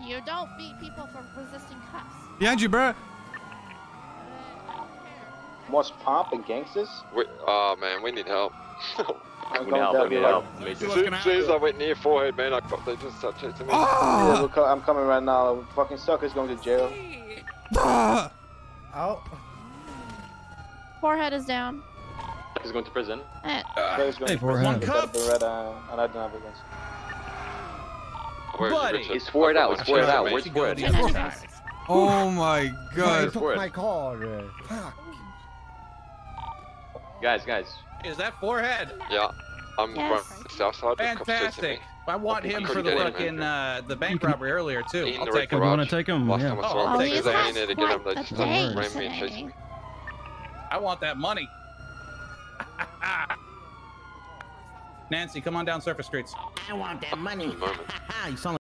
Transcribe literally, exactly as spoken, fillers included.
You don't beat people for resisting cuffs. Behind you, bro. Most pomp and gangsters? We, oh man, we need help. I'm We going help, down we here. help. As soon as soon as I went near forehead, man, I got, they just started chasing me. Yeah, we're co I'm coming right now. Fucking sucker's going to jail. Out. Forehead is down. He's going to prison. Eh. Sucker's going Hey, to forehead. prison because of the red eye, and I don't have evidence. Where's Buddy. Richard? He's four it out, he's four it out. Where's She four goes it? the other side. Oh my He god. took my car. Fuck. Guys, guys. Is that forehead? Yeah, I'm Yes. from the south side. The cops chasing Fantastic. me. I want him for couldn't the get him, fucking man. uh, the bank robbery earlier too. In I'll the take red him. You want garage. to take him? Last Yeah. time I Oh, saw I'll him, take because his they ass. ain't there to get him, they Quite just a ran day me and chased today. me. I want that money. Nancy, come on down Surface Streets. I want that money. Moment. You sound